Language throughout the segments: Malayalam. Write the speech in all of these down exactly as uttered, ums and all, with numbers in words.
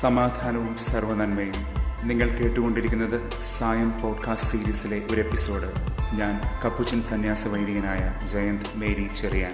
സമാധാനവും സർവ്വനന്മയും. നിങ്ങൾ കേട്ടുകൊണ്ടിരിക്കുന്നത് സായം പോഡ്കാസ്റ്റ് സീരീസിലെ ഒരു എപ്പിസോഡ്. ഞാൻ കപ്പുച്ചൻ സന്യാസ വൈദികനായ ജയന്ത് മേരി ചെറിയാൻ.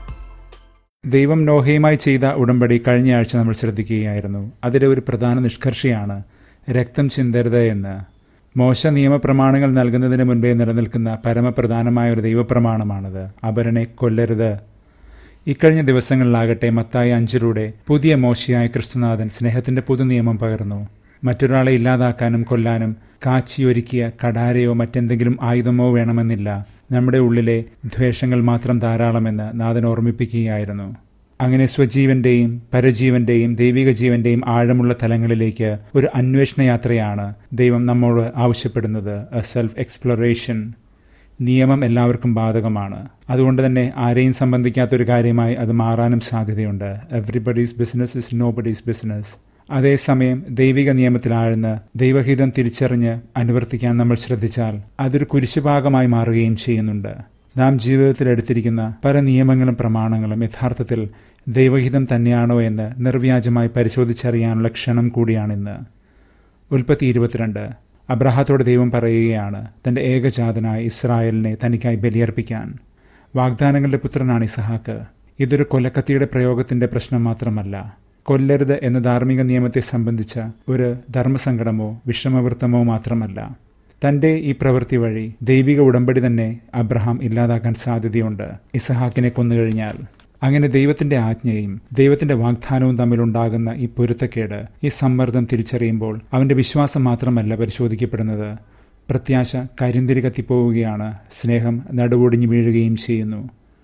ദൈവം നോഹയുമായി ചെയ്ത ഉടമ്പടി കഴിഞ്ഞയാഴ്ച നമ്മൾ ശ്രദ്ധിക്കുകയായിരുന്നു. അതിലെ ഒരു പ്രധാന നിഷ്കർഷയാണ് രക്തം ചിന്തരുത് എന്ന്. മോശ നിയമപ്രമാണങ്ങൾ നൽകുന്നതിന് മുൻപേ നിലനിൽക്കുന്ന പരമപ്രധാനമായ ഒരു ദൈവപ്രമാണമാണത്. അപരനെ കൊല്ലരുത്. ഇക്കഴിഞ്ഞ ദിവസങ്ങളിലാകട്ടെ മത്തായി അഞ്ചിലൂടെ പുതിയ മോശയായ ക്രിസ്തുനാഥൻ സ്നേഹത്തിന്റെ പുതുനിയമം പകർന്നു. മറ്റൊരാളെ ഇല്ലാതാക്കാനും കൊല്ലാനും കാച്ചിയൊരുക്കിയ കടാരയോ മറ്റെന്തെങ്കിലും ആയുധമോ വേണമെന്നില്ല. നമ്മുടെ ഉള്ളിലെ ദ്വേഷങ്ങൾ മാത്രം ധാരാളമെന്ന് നാഥൻ ഓർമ്മിപ്പിക്കുകയായിരുന്നു. അങ്ങനെ സ്വജീവന്റെയും പരജീവന്റെയും ദൈവിക ജീവന്റെയും ആഴമുള്ള തലങ്ങളിലേക്ക് ഒരു അന്വേഷണ യാത്രയാണ് ദൈവം നമ്മോട് ആവശ്യപ്പെടുന്നത്. A self exploration. നിയമം എല്ലാവർക്കും ബാധകമാണ്. അതുകൊണ്ട് തന്നെ ആരെയും സംബന്ധിക്കാത്തൊരു കാര്യമായി അത് മാറാനും സാധ്യതയുണ്ട്. Everybody's business is nobody's business. അതേസമയം ദൈവിക നിയമത്തിലാഴ്ന്ന് ദൈവഹിതം തിരിച്ചറിഞ്ഞ് അനുവർത്തിക്കാൻ നമ്മൾ ശ്രദ്ധിച്ചാൽ അതൊരു കുരിശുഭാഗമായി മാറുകയും ചെയ്യുന്നുണ്ട്. നാം ജീവിതത്തിൽ എടുത്തിരിക്കുന്ന പല നിയമങ്ങളും പ്രമാണങ്ങളും യഥാർത്ഥത്തിൽ ദൈവഹിതം തന്നെയാണോ എന്ന് നിർവ്യാജമായി പരിശോധിച്ചറിയാനുള്ള ക്ഷണം കൂടിയാണിന്ന്. ഉൽപ്പത്തി ഇരുപത്തിരണ്ട്. അബ്രാഹത്തോട് ദൈവം പറയുകയാണ് തന്റെ ഏകജാതനായ ഇസ്രായേലിനെ തനിക്കായി ബലിയർപ്പിക്കാൻ. വാഗ്ദാനങ്ങളുടെ പുത്രനാണ് ഇസഹാക്ക്. ഇതൊരു കൊലക്കത്തിയുടെ പ്രയോഗത്തിന്റെ പ്രശ്നം മാത്രമല്ല. കൊല്ലരുത് എന്ന ധാർമ്മിക നിയമത്തെ സംബന്ധിച്ച ഒരു ധർമ്മസങ്കടമോ വിഷമവൃത്തമോ മാത്രമല്ല. തന്റെ ഈ പ്രവൃത്തി വഴി ദൈവിക ഉടമ്പടി തന്നെ അബ്രഹാം ഇല്ലാതാക്കാൻ സാധ്യതയുണ്ട് ഇസഹാക്കിനെ കൊന്നുകഴിഞ്ഞാൽ. അങ്ങനെ ദൈവത്തിന്റെ ആജ്ഞയും ദൈവത്തിന്റെ വാഗ്ദാനവും തമ്മിലുണ്ടാകുന്ന ഈ പൊരുത്തക്കേട്, ഈ സമ്മർദ്ദം തിരിച്ചറിയുമ്പോൾ അവന്റെ വിശ്വാസം മാത്രമല്ല പരിശോധിക്കപ്പെടുന്നത്. പ്രത്യാശ കരിന്തിരി കത്തിപ്പോവുകയാണ്. സ്നേഹം നടുവൊടിഞ്ഞു വീഴുകയും ചെയ്യുന്നു.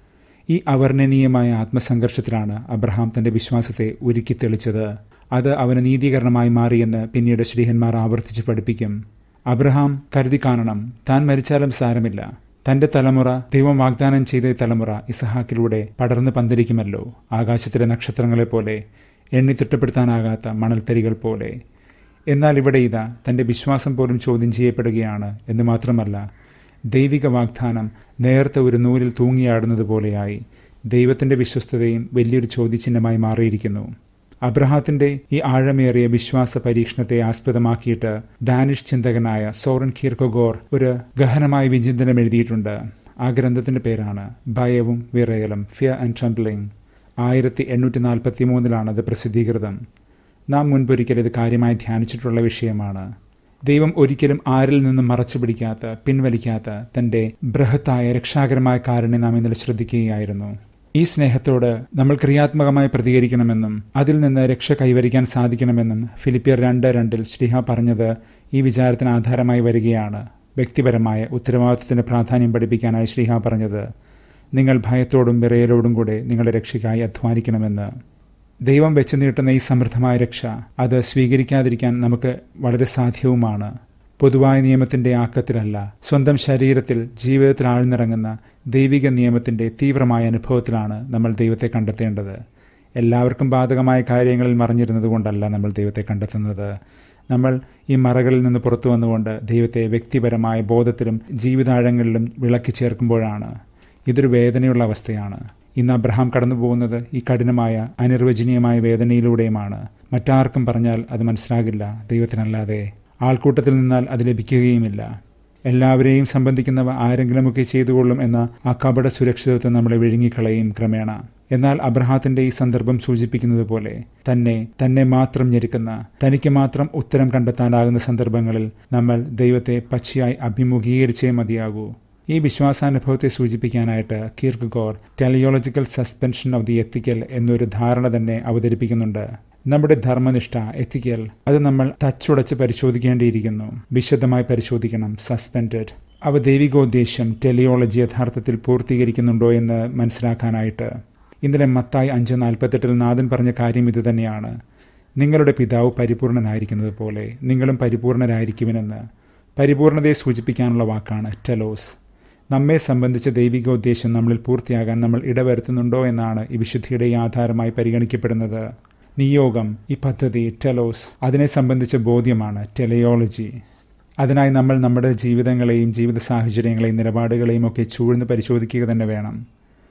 ഈ അവർണ്ണനീയമായ ആത്മസംഘർഷത്തിലാണ് അബ്രഹാം തന്റെ വിശ്വാസത്തെ ഉരുക്കി തെളിച്ചത്. അത് അവന് നീതീകരണമായി മാറിയെന്ന് പിന്നീട് ശ്രീഹന്മാർ ആവർത്തിച്ച് പഠിപ്പിക്കും. അബ്രഹാം കരുതി കാണണം, താൻ മരിച്ചാലും സാരമില്ല, തന്റെ തലമുറ ദൈവം വാഗ്ദാനം ചെയ്ത തലമുറ ഇസഹാക്കിലൂടെ പടർന്ന് പന്തലിക്കുമല്ലോ, ആകാശത്തിലെ നക്ഷത്രങ്ങളെപ്പോലെ, എണ്ണി തിട്ടപ്പെടുത്താനാകാത്ത മണൽത്തരികൾ പോലെ. എന്നാൽ ഇവിടെ ഇതാ തന്റെ വിശ്വാസം പോലും ചോദ്യം ചെയ്യപ്പെടുകയാണ് എന്ന് മാത്രമല്ല, ദൈവിക വാഗ്ദാനം നേരത്തെ ഒരു നൂലിൽ തൂങ്ങിയാടുന്നത് പോലെയായി ദൈവത്തിന്റെ വിശ്വസ്തതയും വലിയൊരു ചോദ്യചിഹ്നമായി മാറിയിരിക്കുന്നു. അബ്രഹാത്തിന്റെ ഈ ആഴമേറിയ വിശ്വാസ പരീക്ഷണത്തെ ആസ്പദമാക്കിയിട്ട് ഡാനിഷ് ചിന്തകനായ സോറൻ കീർക്കഗോർ ഒരു ഗഹനമായ വിചിന്തനം എഴുതിയിട്ടുണ്ട്. ആ ഗ്രന്ഥത്തിന്റെ പേരാണ് ഭയവും വിറയലും, ഫിയർ ആൻഡ് ട്രംബ്ലിംഗ്. ആയിരത്തി എണ്ണൂറ്റി നാൽപ്പത്തി മൂന്നിലാണ് അത് പ്രസിദ്ധീകൃതം. നാം മുൻപൊരിക്കൽ ഇത് കാര്യമായി ധ്യാനിച്ചിട്ടുള്ള വിഷയമാണ്. ദൈവം ഒരിക്കലും ആരിൽ നിന്നും മറച്ചു പിടിക്കാത്ത, പിൻവലിക്കാത്ത തന്റെ ബൃഹത്തായ രക്ഷാകരമായ കാരുണ്യം നാം ഇന്നലെ ശ്രദ്ധിക്കുകയായിരുന്നു. ഈ സ്നേഹത്തോട് നമ്മൾ ക്രിയാത്മകമായി പ്രതികരിക്കണമെന്നും അതിൽ നിന്ന് രക്ഷ കൈവരിക്കാൻ സാധിക്കണമെന്നും ഫിലിപ്പിയർ രണ്ട് രണ്ടിൽ ശ്രീഹ പറഞ്ഞത് ഈ വിചാരത്തിന് ആധാരമായി വരികയാണ്. വ്യക്തിപരമായ ഉത്തരവാദിത്വത്തിന്റെ പ്രാധാന്യം പഠിപ്പിക്കാനായി ശ്രീഹ പറഞ്ഞത് നിങ്ങൾ ഭയത്തോടും വിറയലോടും കൂടെ നിങ്ങളുടെ രക്ഷയ്ക്കായി അധ്വാനിക്കണമെന്ന്. ദൈവം വെച്ച് നീട്ടുന്ന ഈ സമൃദ്ധമായ രക്ഷ അത് സ്വീകരിക്കാതിരിക്കാൻ നമുക്ക് വളരെ സാധ്യവുമാണ്. പൊതുവായ നിയമത്തിന്റെ ആക്കത്തിലല്ല, സ്വന്തം ശരീരത്തിൽ ജീവിതത്തിൽ ആഴ്ന്നിറങ്ങുന്ന ദൈവിക നിയമത്തിന്റെ തീവ്രമായ അനുഭവത്തിലാണ് നമ്മൾ ദൈവത്തെ കണ്ടെത്തേണ്ടത്. എല്ലാവർക്കും ബാധകമായ കാര്യങ്ങളിൽ മറിഞ്ഞിരുന്നത് കൊണ്ടല്ല നമ്മൾ ദൈവത്തെ കണ്ടെത്തുന്നത്. നമ്മൾ ഈ മറകളിൽ നിന്ന് പുറത്തു വന്നുകൊണ്ട് ദൈവത്തെ വ്യക്തിപരമായ ബോധത്തിലും ജീവിതാഴങ്ങളിലും വിളക്കി ചേർക്കുമ്പോഴാണ്. ഇതൊരു വേദനയുള്ള അവസ്ഥയാണ്. ഇന്ന് അബ്രഹാം കടന്നു പോകുന്നത് ഈ കഠിനമായ അനിർവചനീയമായ വേദനയിലൂടെയുമാണ്. മറ്റാർക്കും പറഞ്ഞാൽ അത് മനസ്സിലാകില്ല, ദൈവത്തിനല്ലാതെ. ആൾക്കൂട്ടത്തിൽ നിന്നാൽ അത് ലഭിക്കുകയുമില്ല. എല്ലാവരെയും സംബന്ധിക്കുന്നവ ആരെങ്കിലുമൊക്കെ ചെയ്തുകൊള്ളും എന്ന ആ കപട സുരക്ഷിതത്വം നമ്മളെ വിഴുങ്ങിക്കളയും ക്രമേണ. എന്നാൽ അബ്രഹാത്തിന്റെ ഈ സന്ദർഭം സൂചിപ്പിക്കുന്നത് പോലെ തന്നെ തന്നെ മാത്രം ഞെരുക്കുന്ന, തനിക്ക് മാത്രം ഉത്തരം കണ്ടെത്താനാകുന്ന സന്ദർഭങ്ങളിൽ നമ്മൾ ദൈവത്തെ പച്ചയായി അഭിമുഖീകരിച്ചേ മതിയാകൂ. ഈ വിശ്വാസാനുഭവത്തെ സൂചിപ്പിക്കാനായിട്ട് Kierkegaard teleological suspension of the ethical എന്നൊരു ധാരണ തന്നെ അവതരിപ്പിക്കുന്നുണ്ട്. നമ്മുടെ ധർമ്മനിഷ്ഠ, എത്തിക്കൽ, അത് നമ്മൾ തച്ചുടച്ച് പരിശോധിക്കേണ്ടിയിരിക്കുന്നു. വിശദമായി പരിശോധിക്കണം. സസ്പെൻഡഡ്. അവ ദൈവികോദ്ദേശ്യം, ടെലിയോളജി യഥാർത്ഥത്തിൽ പൂർത്തീകരിക്കുന്നുണ്ടോ എന്ന് മനസ്സിലാക്കാനായിട്ട്. ഇന്നലെ മത്തായി അഞ്ച് നാൽപ്പത്തെട്ടിൽ നാഥൻ പറഞ്ഞ കാര്യം ഇതുതന്നെയാണ്. നിങ്ങളുടെ പിതാവ് പരിപൂർണനായിരിക്കുന്നത് പോലെ നിങ്ങളും പരിപൂർണരായിരിക്കുമെന്ന്. പരിപൂർണതയെ സൂചിപ്പിക്കാനുള്ള വാക്കാണ് ടെലോസ്. നമ്മെ സംബന്ധിച്ച ദൈവികോദ്ദേശ്യം നമ്മളിൽ പൂർത്തിയാകാൻ നമ്മൾ ഇടവരുത്തുന്നുണ്ടോ എന്നാണ് ഈ വിശുദ്ധിയുടെ ആധാരമായി പരിഗണിക്കപ്പെടുന്നത്. നിയോഗം, ഈ പദ്ധതി, ടെലോസ്, അതിനെ സംബന്ധിച്ച ബോധ്യമാണ് ടെലിയോളജി. അതിനായി നമ്മൾ നമ്മുടെ ജീവിതങ്ങളെയും ജീവിത സാഹചര്യങ്ങളെയും നിലപാടുകളെയും ഒക്കെ ചൂഴ്ന്ന് പരിശോധിക്കുക തന്നെ വേണം.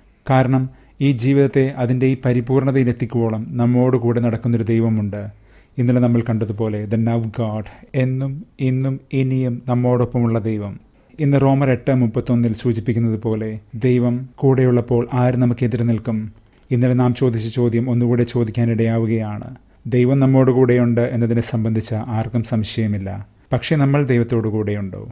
കാരണം ഈ ജീവിതത്തെ അതിൻ്റെ ഈ പരിപൂർണതയിലെത്തിക്കുവോളം നമ്മോടുകൂടെ നടക്കുന്നൊരു ദൈവമുണ്ട്. ഇന്നലെ നമ്മൾ കണ്ടതുപോലെ ദ നവ് ഗാഡ് എന്നും ഇന്നും ഇനിയും നമ്മോടൊപ്പമുള്ള ദൈവം. ഇന്ന് റോമർ എട്ട് മുപ്പത്തൊന്നിൽ സൂചിപ്പിക്കുന്നത് പോലെ ദൈവം കൂടെയുള്ളപ്പോൾ ആര് നമുക്കെതിരെ നിൽക്കും? ഇന്നലെ നാം ചോദിച്ച ചോദ്യം ഒന്നുകൂടെ ചോദിക്കാനിടയാവുകയാണ്. ദൈവം നമ്മോട് കൂടെയുണ്ട് എന്നതിനെ സംബന്ധിച്ച ആർക്കും സംശയമില്ല. പക്ഷേ നമ്മൾ ദൈവത്തോടു കൂടെയുണ്ടോ?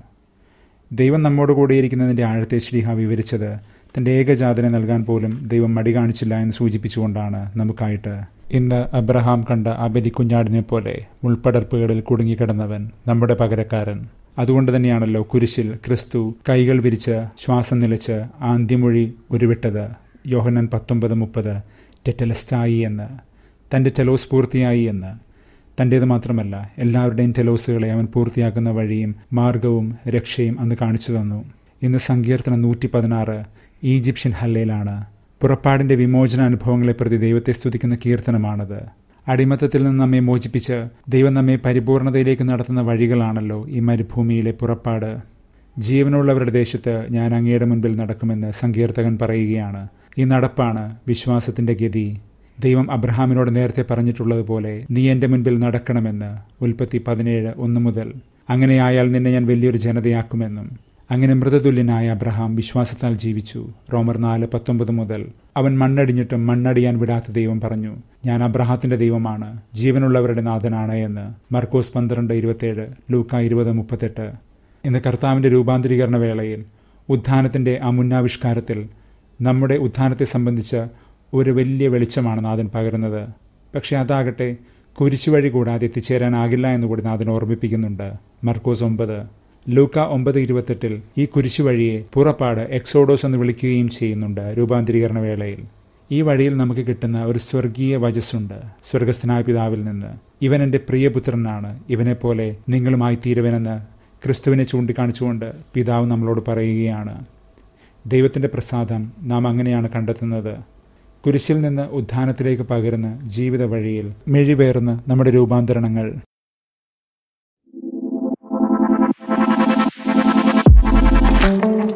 ദൈവം നമ്മോട് കൂടെയിരിക്കുന്നതിൻ്റെ ആഴത്തെ ശ്ലീഹ വിവരിച്ചത് തൻ്റെ ഏകജാതനെ നൽകാൻ പോലും ദൈവം മടി കാണിച്ചില്ല എന്ന് സൂചിപ്പിച്ചുകൊണ്ടാണ് നമുക്കായിട്ട്. ഇന്ന് അബ്രഹാം കണ്ട ആ ബലിക്കുഞ്ഞാടിനെ പോലെ മുൾപ്പടർപ്പുകളിൽ കുടുങ്ങിക്കിടന്നവൻ നമ്മുടെ പകരക്കാരൻ. അതുകൊണ്ട് തന്നെയാണല്ലോ കുരിശിൽ ക്രിസ്തു കൈകൾ വിരിച്ച് ശ്വാസം നിലച്ച് ആന്ത്യമൊഴി ഉരുവിട്ടത്. യോഹന്നാൻ പത്തൊമ്പത് മുപ്പത് ടെറ്റലസ്റ്റായി എന്ന്, തൻ്റെ ടെലോസ് പൂർത്തിയായി എന്ന്. തൻ്റേത് മാത്രമല്ല, എല്ലാവരുടെയും ടെലോസുകളെ അവൻ പൂർത്തിയാക്കുന്ന വഴിയും മാർഗവും രക്ഷയും അന്ന് കാണിച്ചു തന്നു. ഇന്ന് സങ്കീർത്തനം നൂറ്റി പതിനാറ് ഈജിപ്ഷ്യൻ ഹല്ലയിലാണ്. പുറപ്പാടിൻ്റെ വിമോചന അനുഭവങ്ങളെ പ്രതി ദൈവത്തെ സ്തുതിക്കുന്ന കീർത്തനമാണത്. അടിമത്തത്തിൽ നിന്ന് നമ്മെ മോചിപ്പിച്ച് ദൈവം നമ്മെ പരിപൂർണതയിലേക്ക് നടത്തുന്ന വഴികളാണല്ലോ ഈ മരുഭൂമിയിലെ പുറപ്പാട്. ജീവനുള്ളവരുടെ ദേശത്ത് ഞാൻ അങ്ങയുടെ മുൻപിൽ നടക്കുമെന്ന് സങ്കീർത്തകൻ പറയുകയാണ്. ഈ നടപ്പാണ് വിശ്വാസത്തിൻ്റെ ഗതി. ദൈവം അബ്രഹാമിനോട് നേരത്തെ പറഞ്ഞിട്ടുള്ളതുപോലെ നീ എൻ്റെ മുൻപിൽ നടക്കണമെന്ന്, ഉൽപ്പത്തി പതിനേഴ് ഒന്ന് മുതൽ. അങ്ങനെയായാൽ നിന്നെ ഞാൻ വലിയൊരു ജനതയാക്കുമെന്നും. അങ്ങനെ മൃതതുല്യനായ അബ്രഹാം വിശ്വാസത്താൽ ജീവിച്ചു. റോമർ നാല് പത്തൊമ്പത് മുതൽ. അവൻ മണ്ണടിഞ്ഞിട്ടും മണ്ണടിയാൻ വിടാത്ത ദൈവം പറഞ്ഞു, ഞാൻ അബ്രഹാത്തിന്റെ ദൈവമാണ്, ജീവനുള്ളവരുടെ നാഥനാണ് എന്ന്. മർക്കോസ് പന്ത്രണ്ട് ഇരുപത്തേഴ്, ലൂക്ക ഇരുപത് മുപ്പത്തെട്ട്. ഇന്ന് കർത്താവിൻ്റെ രൂപാന്തരീകരണ വേളയിൽ ഉത്ഥാനത്തിൻ്റെ ആ മുന്നാവിഷ്കാരത്തിൽ നമ്മുടെ ഉത്ഥാനത്തെ സംബന്ധിച്ച ഒരു വലിയ വെളിച്ചമാണ് നാഥൻ പകരുന്നത്. പക്ഷെ അതാകട്ടെ കുരിശുവഴി കൂടാതെ എത്തിച്ചേരാനാകില്ല എന്നുകൂടി നാഥൻ ഓർമ്മിപ്പിക്കുന്നുണ്ട്. മർക്കോസ് ഒമ്പത്. ലൂക്ക ഒമ്പത് ഇരുപത്തെട്ടിൽ ഈ കുരിശുവഴിയെ പുറപ്പാട് എക്സോഡോസ് എന്ന് വിളിക്കുകയും ചെയ്യുന്നുണ്ട് രൂപാന്തരീകരണ വേളയിൽ. ഈ വഴിയിൽ നമുക്ക് കിട്ടുന്ന ഒരു സ്വർഗീയ വചസ്സുണ്ട് സ്വർഗസ്ഥനായ പിതാവിൽ നിന്ന്. ഇവൻ എൻ്റെ പ്രിയപുത്രനാണ്, ഇവനെപ്പോലെ നിങ്ങളുമായി തീരുവനെന്ന് ക്രിസ്തുവിനെ ചൂണ്ടിക്കാണിച്ചുകൊണ്ട് പിതാവ് നമ്മളോട് പറയുകയാണ്. ദൈവത്തിൻ്റെ പ്രസാദം നാം അങ്ങനെയാണ് കണ്ടെത്തുന്നത്. കുരിശിൽ നിന്ന് ഉത്ഥാനത്തിലേക്ക് പകരുന്ന ജീവിത വഴിയിൽ മിഴിവേറുന്ന നമ്മുടെ രൂപാന്തരണങ്ങൾ. Thank you.